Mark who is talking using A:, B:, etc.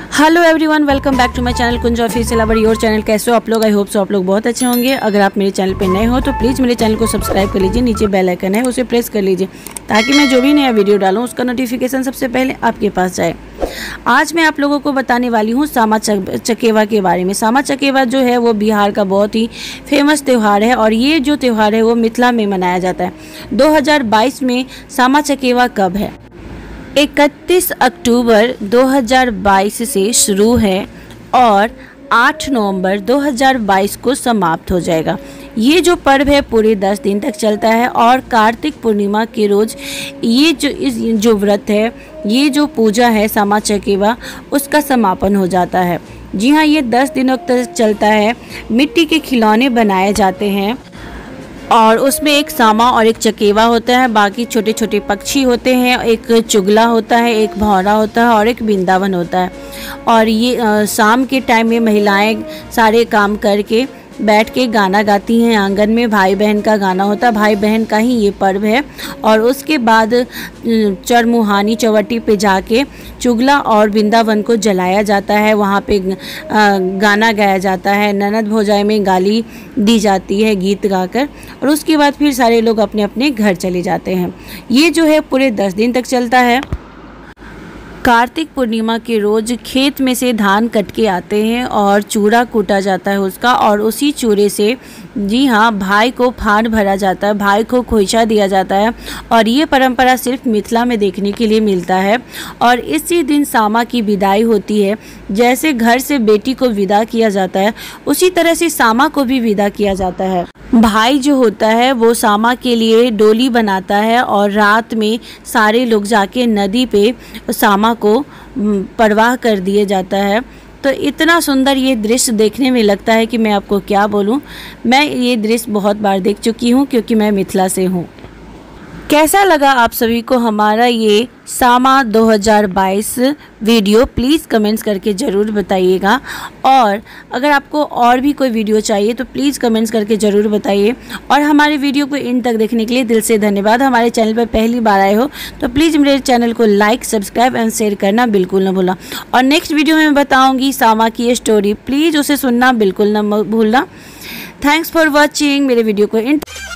A: Hello everyone, welcome back to my channel Kunj official our your channel. कैसे हो आप लोग? आई होप सो आप लोग बहुत अच्छे होंगे। अगर आप मेरे चैनल पे नए हो तो प्लीज़ मेरे चैनल को सब्सक्राइब कर लीजिए। नीचे बेल आइकन है, उसे प्रेस कर लीजिए ताकि मैं जो भी नया वीडियो डालूँ उसका नोटिफिकेशन सबसे पहले आपके पास जाए। आज मैं आप लोगों को बताने वाली हूँ सामा चकेवा के बारे में। सामा चकेवा जो है वो बिहार का बहुत ही फेमस त्यौहार है और ये जो त्यौहार है वो मिथिला में मनाया जाता है। 2022 में सामा चकेवा कब है? 31 अक्टूबर 2022 से शुरू है और 8 नवंबर 2022 को समाप्त हो जाएगा। ये जो पर्व है पूरे 10 दिन तक चलता है और कार्तिक पूर्णिमा के रोज़ ये जो व्रत है, ये जो पूजा है सामा चकेवा, उसका समापन हो जाता है। जी हाँ, ये 10 दिनों तक चलता है। मिट्टी के खिलौने बनाए जाते हैं और उसमें एक सामा और एक चकेवा होता है, बाकी छोटे छोटे पक्षी होते हैं, एक चुगला होता है, एक भौरा होता है और एक वृंदावन होता है। और ये शाम के टाइम में महिलाएं सारे काम करके बैठ के गाना गाती हैं आंगन में। भाई बहन का गाना होता है, भाई बहन का ही ये पर्व है। और उसके बाद चरमुहानी चौवटी पे जाके चुगला और वृंदावन को जलाया जाता है। वहाँ पे गाना गाया जाता है, ननद भौजाई में गाली दी जाती है गीत गाकर, और उसके बाद फिर सारे लोग अपने अपने घर चले जाते हैं। ये जो है पूरे 10 दिन तक चलता है। कार्तिक पूर्णिमा के रोज़ खेत में से धान कट के आते हैं और चूड़ा कूटा जाता है उसका, और उसी चूड़े से जी हाँ भाई को फाड़ भरा जाता है, भाई को खोइचा दिया जाता है। और ये परंपरा सिर्फ मिथिला में देखने के लिए मिलता है। और इसी दिन सामा की विदाई होती है। जैसे घर से बेटी को विदा किया जाता है उसी तरह से सामा को भी विदा किया जाता है। भाई जो होता है वो सामा के लिए डोली बनाता है और रात में सारे लोग जाके नदी पे सामा को परवाह कर दिए जाता है। तो इतना सुंदर ये दृश्य देखने में लगता है कि मैं आपको क्या बोलूं। मैं ये दृश्य बहुत बार देख चुकी हूं क्योंकि मैं मिथिला से हूं। कैसा लगा आप सभी को हमारा ये सामा 2022 वीडियो? प्लीज़ कमेंट्स करके ज़रूर बताइएगा। और अगर आपको और भी कोई वीडियो चाहिए तो प्लीज़ कमेंट्स करके ज़रूर बताइए। और हमारे वीडियो को इन तक देखने के लिए दिल से धन्यवाद। हमारे चैनल पर पहली बार आए हो तो प्लीज़ मेरे चैनल को लाइक, सब्सक्राइब एंड शेयर करना बिल्कुल न भूलना। और नेक्स्ट वीडियो में मैं बताऊँगी सामा की ये स्टोरी, प्लीज़ उसे सुनना बिल्कुल न भूलना। Thanks for watching. मेरे वीडियो को